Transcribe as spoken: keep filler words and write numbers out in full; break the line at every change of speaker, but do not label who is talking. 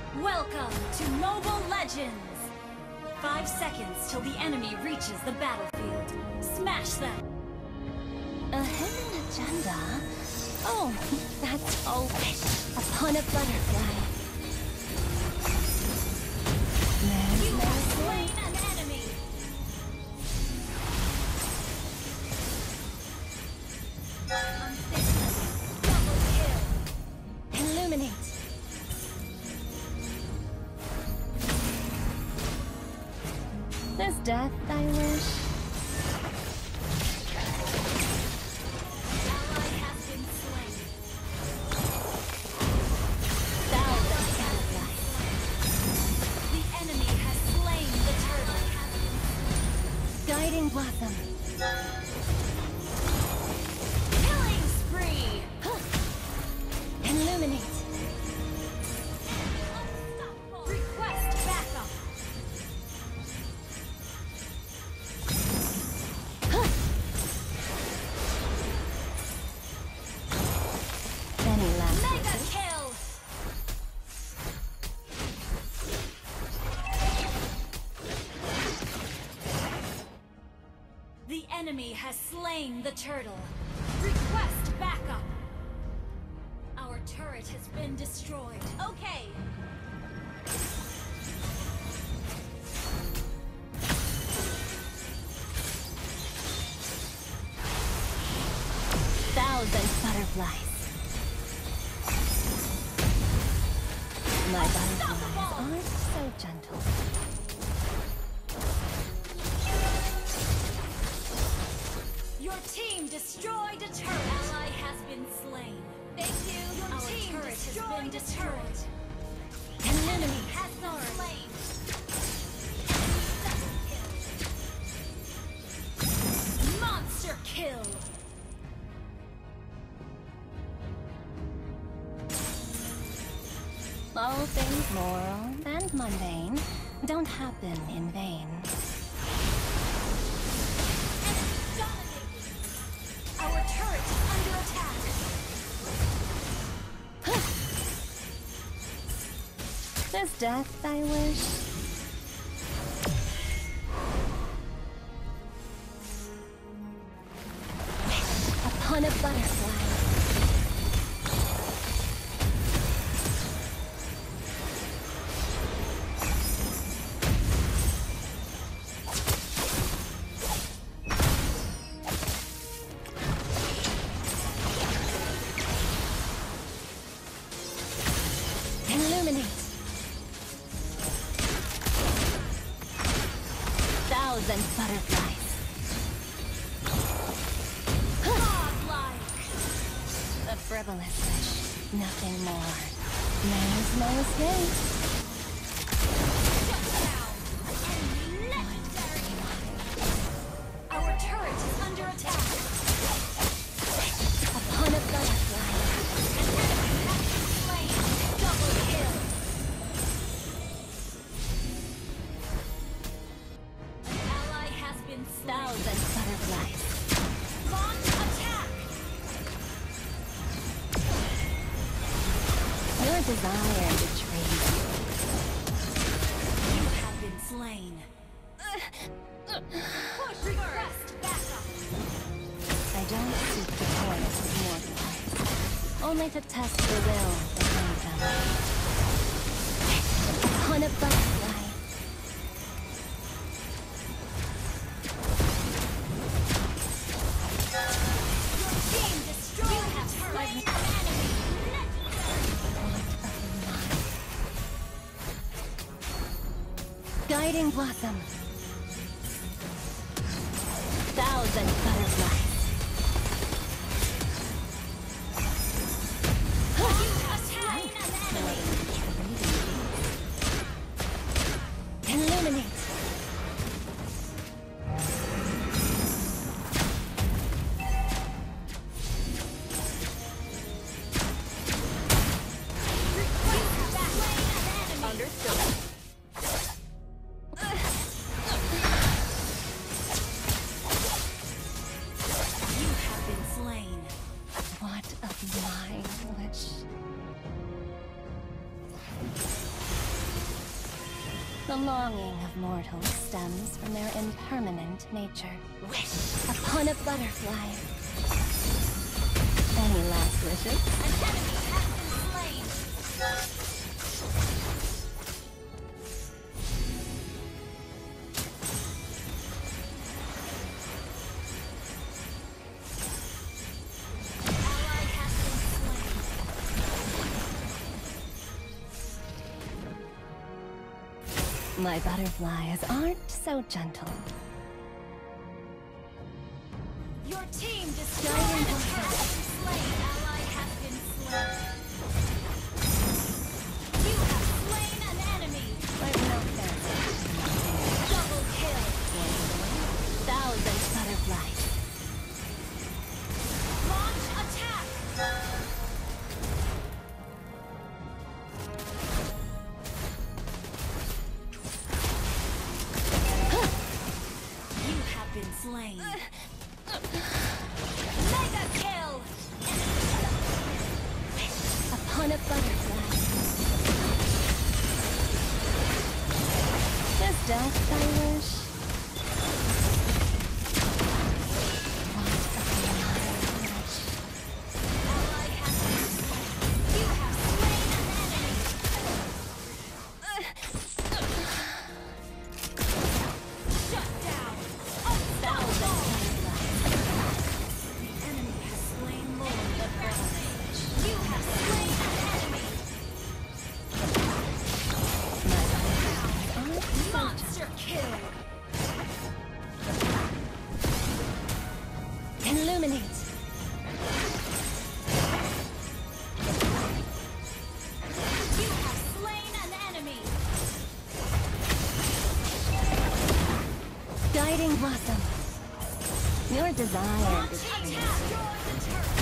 Welcome to Mobile Legends! Five seconds till the enemy reaches the battlefield. Smash them!
A hidden agenda? Oh, that's always upon a butterfly. There's
You
no
have
way.
slain an enemy! Double kill!
Illuminate. This death, I wish.
Ally has been slain.
Thousand sacrifice.
The enemy has slain the turtle.
Guiding blossom.
Killing spree!
Illuminate.
Request backup!
Any last
Mega
wishes?
kill! The enemy has slain the turtle. Request backup! Our turret has been destroyed. Okay!
Thousand butterflies. My butterflies aren't so gentle.
Your team destroyed a turret. Ally has been slain. Thank you. Your Our team turret destroyed has been destroyed.
An enemy
Has been slain. Monster kill.
All things moral and mundane don't happen in vain.
Our turret is under attack.
This death, I wish. Upon a butterfly. Illuminate. Thousand butterflies.
Godlike.
A frivolous wish, nothing more. There's no escape.
Shut down. Enemy legendary. Our turret is under attack.
Upon a butterfly.
An enemy has been slain. Double kill. An ally has been slain.
Thousand butterflies.
Launch attack.
Your desire betrays you.
You have been slain. Push request backup.
I don't seek the toils of mortals, only to test the will behind them. Upon a butterfly.
Your team destroyed you have slain an enemy. Legendary.
Guiding blossom. Thousand butterflies.
Attack an enemy.
Illuminate.
Request back. Slain an enemy.
Understood.
You have been slain.
What of my wish? The longing of mortals stems from their impermanent nature. Wish upon a butterfly. Any last wishes?
An enemy has been slain. Ally has been slain.
My butterflies aren't so gentle.
Your team destroyed a turret. Slain. Ally has been slain. You have slain an enemy.
I've no fancy.
Double kill.
Thousand butterflies.
Launch attack. You have been slain. Mega kill.
Upon a butterfly. Does death I wish? Want another wish?
Ally has been slain. You have slain an enemy. Shut down. Unstoppable. The enemy has slain more than Mage. You have slain an enemy.
My butterflies aren't so
Monster kill.
Illuminate.
You have slain an enemy.
Guiding blossom. Your desire
Launch
betrays
attack. Destroy the turret.